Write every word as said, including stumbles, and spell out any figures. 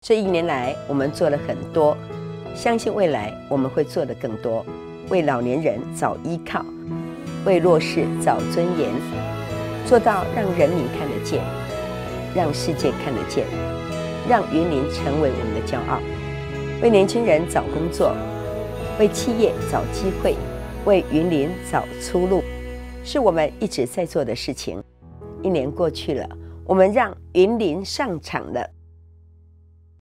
这一年来，我们做了很多，相信未来我们会做得更多，为老年人找依靠，为弱势找尊严，做到让人民看得见，让世界看得见，让云林成为我们的骄傲。为年轻人找工作，为企业找机会，为云林找出路，是我们一直在做的事情。一年过去了，我们让云林上场了。